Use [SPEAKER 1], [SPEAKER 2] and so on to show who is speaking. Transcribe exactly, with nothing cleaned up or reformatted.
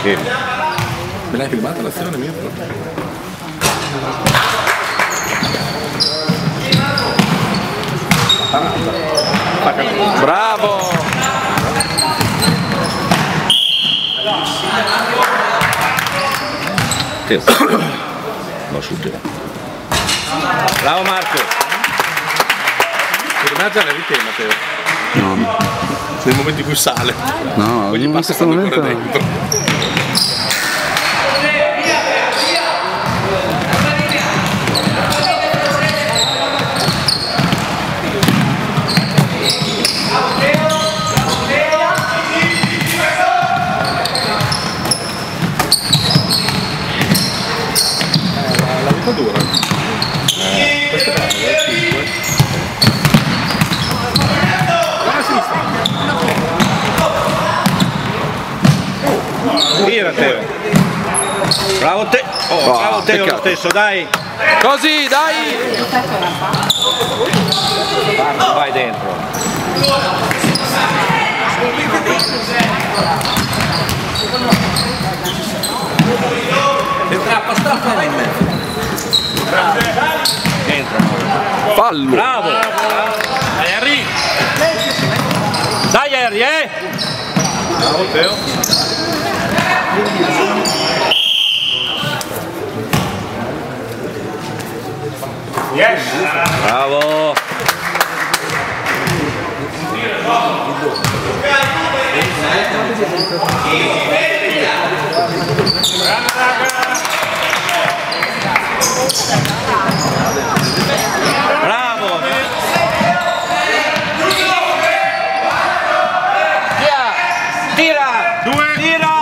[SPEAKER 1] Sì. Me l'hai filmata l'azione, Mirko?
[SPEAKER 2] Bravo!
[SPEAKER 1] Teo. No, su Teo.
[SPEAKER 2] Bravo Marco!
[SPEAKER 1] Per me già ne eri te, Matteo.
[SPEAKER 3] No.
[SPEAKER 1] Nel momento in cui sale.
[SPEAKER 3] No,
[SPEAKER 1] poi gli
[SPEAKER 3] in
[SPEAKER 1] passa
[SPEAKER 3] questo
[SPEAKER 1] quando
[SPEAKER 3] momento
[SPEAKER 1] corre dentro. La vita dura. Eh, questo è bello, è cinque.
[SPEAKER 2] Tira Teo! Bravo te! Oh,
[SPEAKER 3] Oh,
[SPEAKER 2] bravo Teo lo
[SPEAKER 3] peccato.
[SPEAKER 2] stesso, dai!
[SPEAKER 3] Così, dai!
[SPEAKER 2] Guarda, vai dentro!
[SPEAKER 1] Strappa, strappa in mezzo.
[SPEAKER 2] Entra!
[SPEAKER 3] Fallo!
[SPEAKER 2] Bravo! Dai Harry! Dai Harry, eh!
[SPEAKER 1] Bravo Teo.
[SPEAKER 2] Yes! Bravo! Bravo! Tira! Tira!
[SPEAKER 1] Due!
[SPEAKER 2] Tira!